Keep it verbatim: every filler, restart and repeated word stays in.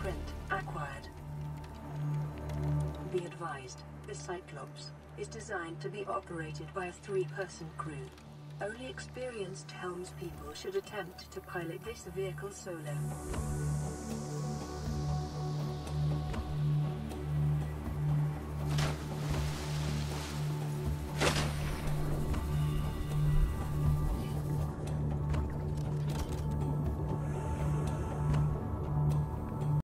blueprint acquired. Be advised, the Cyclops is designed to be operated by a three-person crew. Only experienced helmspeople should attempt to pilot this vehicle solo.